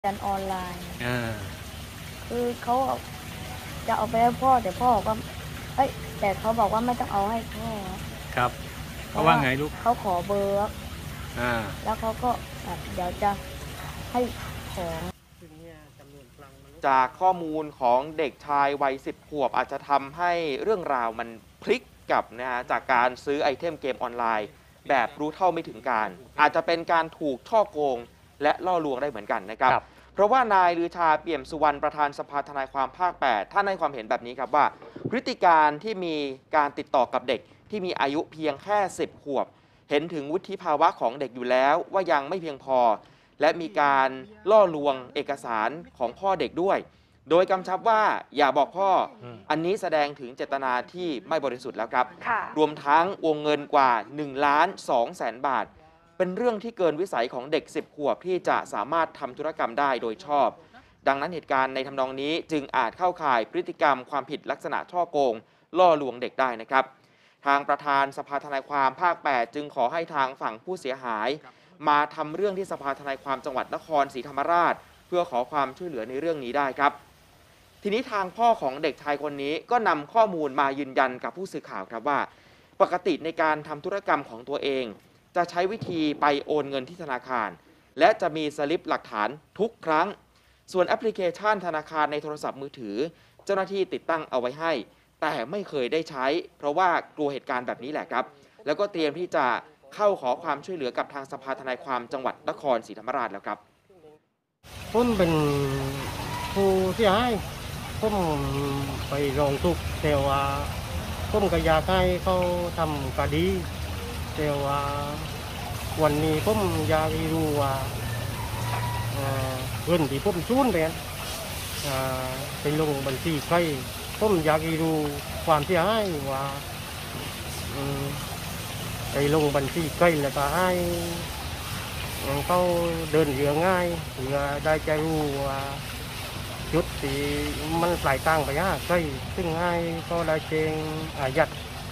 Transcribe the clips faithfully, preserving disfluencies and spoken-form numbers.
กันออนไลน์อาคือเขาจะเอาไปให้พ่อ แต่พ่อก็ เอ๊ย แต่เขาบอกว่าไม่ต้องเอาให้พ่อครับ เขาว่าไงลูก? เขาขอเบอร์อาแล้วเขาก็แบบเดี๋ยวจะให้ของจากข้อมูลของเด็กชายวัย สิบ ขวบ อาจจะทำให้เรื่องราวมันพลิกกลับนะฮะ จากการซื้อไอเทมเกมออนไลน์ แบบรู้เท่าไม่ถึงการ อาจจะเป็นการถูกฉ้อโกงและล่อลวงได้เหมือนกันนะครับครับเพราะว่านายลือชา เปี่ยมสุวรรณ ประธานสภาทนายความภาค แปด ท่านให้ความเห็นแบบนี้ครับว่า พฤติการที่มีการติดต่อกับเด็กที่มีอายุเพียงแค่ สิบ ขวบ เห็นถึงวุฒิภาวะของเด็กอยู่แล้วว่ายังไม่เพียงพอ และมีการล่อลวงเอกสารของพ่อเด็กด้วย โดยกำชับว่าอย่าบอกพ่ออืมอันนี้แสดงถึงเจตนาที่ไม่บริสุทธิ์แล้วครับค่ะรวมทั้งวงเงินกว่า หนึ่งล้านสองแสน บาท เป็นเรื่องที่เกินวิสัยของเด็ก สิบ ขวบที่จะสามารถทำธุรกรรมได้โดยชอบ ดังนั้นเหตุการณ์ในทำนองนี้จึงอาจเข้าข่ายพฤติกรรมความผิดลักษณะฉ้อโกง ล่อลวงเด็กได้นะครับ ทางประธานสภาทนายความภาค แปด จึงขอให้ทางฝั่งผู้เสียหาย มาทำเรื่องที่สภาทนายความจังหวัดนครศรีธรรมราช เพื่อขอความช่วยเหลือในเรื่องนี้ได้ครับ ทีนี้ทางพ่อของเด็กชายคนนี้ก็นำข้อมูลมายืนยันกับผู้สื่อข่าวครับว่า ปกติในการทำธุรกรรมของตัวเอง จะใช้วิธีไปโอนเงินที่ธนาคาร และจะมีสลิปหลักฐานทุกครั้ง ส่วนแอปพลิเคชันธนาคารในโทรศัพท์มือถือ เจ้าหน้าที่ติดตั้งเอาไว้ให้ แต่ไม่เคยได้ใช้ เพราะว่ากลัวเหตุการณ์แบบนี้แหละครับ แล้วก็เตรียมที่จะเข้าขอความช่วยเหลือกับทางสภาทนายความจังหวัดนครศรีธรรมราชแล้วครับผมเป็นผู้เสียหาย ผมไปร้องทุกข์แต่ว่าผมก็อยากให้เขาทำคดี แต่ว่าวันนี้ผมอยากให้รู้ว่าเอ่อเงินที่ผมสูญไปนั้นอ่าไปลงบัญชีใคร ผมอยากให้รู้ความเสียหายว่าอืมไปลงบัญชีใครแล้วก็ให้เขาเดินเรือง่ายเพื่อได้จะรู้ว่าจุดที่มันปลายทางไปหาใครซึ่งให้ก็ได้แจ้งอายัด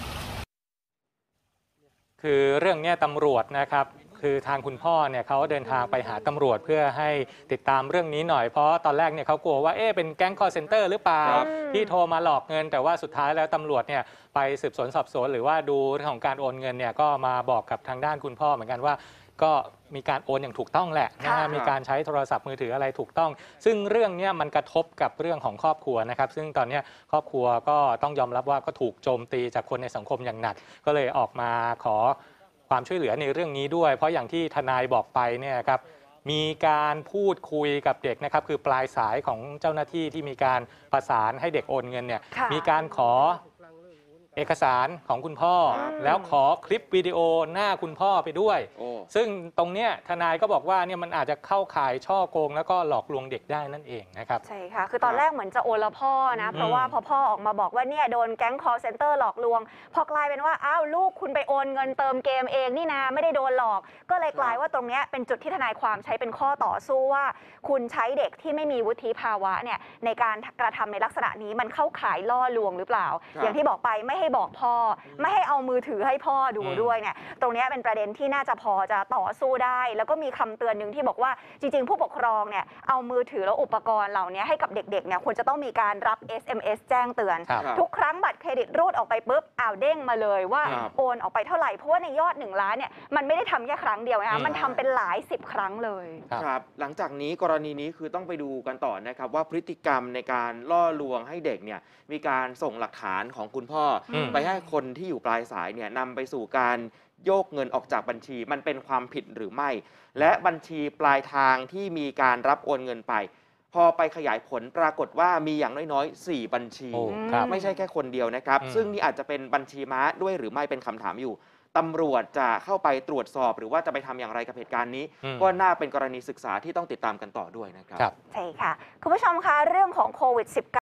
คือเรื่องเนี้ยตำรวจนะครับ คือทางคุณพ่อเนี่ยเขาเดินทางไปหาตำรวจเพื่อให้ติดตามเรื่องนี้หน่อย เพราะตอนแรกเนี่ยเขากลัวว่าเอ๊ะเป็นแก๊งคอลเซ็นเตอร์หรือเปล่าครับที่โทรมาหลอกเงิน แต่ว่าสุดท้ายแล้วตำรวจเนี่ยไปสืบสวนสอบสวน หรือว่าดูเรื่องของการโอนเงินเนี่ยก็มาบอกกับทางด้านคุณพ่อเหมือนกันว่า ก็มีการโอนอย่างถูกต้องแหละนะฮะ มีการใช้โทรศัพท์มือถืออะไรถูกต้อง ซึ่งเรื่องนี้มันกระทบกับเรื่องของครอบครัวนะครับ ซึ่งตอนนี้ครอบครัวก็ต้องยอมรับว่าก็ถูกโจมตีจากคนในสังคมอย่างหนัก ก็เลยออกมาขอความช่วยเหลือในเรื่องนี้ด้วย เพราะอย่างที่ทนายบอกไปเนี่ยครับ มีการพูดคุยกับเด็กนะครับ คือปลายสายของเจ้าหน้าที่ที่มีการประสานให้เด็กโอนเงินเนี่ยค่ะมีการขอเอกสารของคุณพ่อครับแล้วขอคลิปวิดีโอหน้าคุณพ่อไปด้วยโอ้ซึ่งตรงเนี้ยทนายก็บอกว่าเนี่ยมันอาจจะเข้าข่ายช่อโกงแล้วก็หลอกลวงเด็กได้นั่นเองนะครับใช่ค่ะ คือตอนแรกเหมือนจะโอนละพ่อนะ เพราะว่าอืมพอพ่อออกมาบอกว่าเนี่ยโดนแก๊ง call center หลอกลวง พอกลายเป็นว่า อ้าว ลูกคุณไปโอนเงินเติมเกมเองนี่นะ ไม่ได้โดนหลอก ก็เลยกลายว่าตรงเนี้ยเป็นจุดที่ทนายความใช้เป็นข้อต่อสู้ว่า คุณใช้เด็กที่ไม่มีวุฒิภาวะเนี่ยในการกระทำในลักษณะนี้มันเข้าข่ายล่อลวงหรือเปล่าครับอย่างที่บอกไปไม่ให้บอกพ่อ ไม่ให้เอามือถือให้พ่อดูอืมด้วยเนี่ย ตรงเนี้ยเป็นประเด็นที่น่าจะพอจะต่อสู้ได้ แล้วก็มีคำเตือนหนึ่งที่บอกว่าจริง ๆ ผู้ปกครองเนี่ยเอามือถือและอุปกรณ์เหล่านี้ให้กับเด็กๆเนี่ยควรจะต้องมีการรับ เอส เอ็ม เอส แจ้งเตือนครับทุกครั้งบัตรเครดิตรูดออกไปปุ๊บอ้าวเด้งมาเลยว่าครับโอนออกไปเท่าไหร่เพราะว่าในยอดหนึ่งล้านเนี่ยมันไม่ได้ทำแค่ครั้งเดียวนะอืคะมมันทำเป็นหลายสิบครั้งเลยครับครับ หลังจากนี้กรณีนี้คือต้องไปดูกันต่อนะครับว่าพฤติกรรมในการล่อลวงให้เด็กเนี่ยมีการส่งหลักฐานของคุณพ่ออมไปให้คนที่อยู่ปลายสายเนี่ยนำไปสู่การโยกเงินออกจากบัญชี มันเป็นความผิดหรือไม่ และบัญชีปลายทางที่มีการรับโอนเงินไป พอไปขยายผลปรากฏว่ามีอย่างน้อยๆ สี่ บัญชีโอ้ครับไม่ใช่แค่คนเดียวนะครับอืมซึ่งนี่อาจจะเป็นบัญชีม้าด้วยหรือไม่เป็นคำถามอยู่ ตำรวจจะเข้าไปตรวจสอบหรือว่าจะไปทำอย่างไรกับเหตุการณ์นี้อืมก็น่าเป็นกรณีศึกษาที่ต้องติดตามกันต่อด้วยนะครับครับใช่ค่ะ คุณผู้ชมคะเรื่องของโควิด สิบเก้า